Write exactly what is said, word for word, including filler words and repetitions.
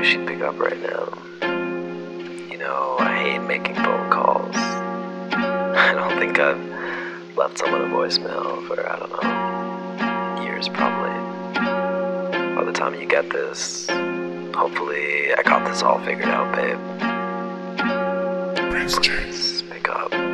she'd pick up right now. You know, I hate making phone calls. I don't think I've left someone a voicemail for, I don't know, years probably. By the time you get this, hopefully I got this all figured out, babe. Please pick up.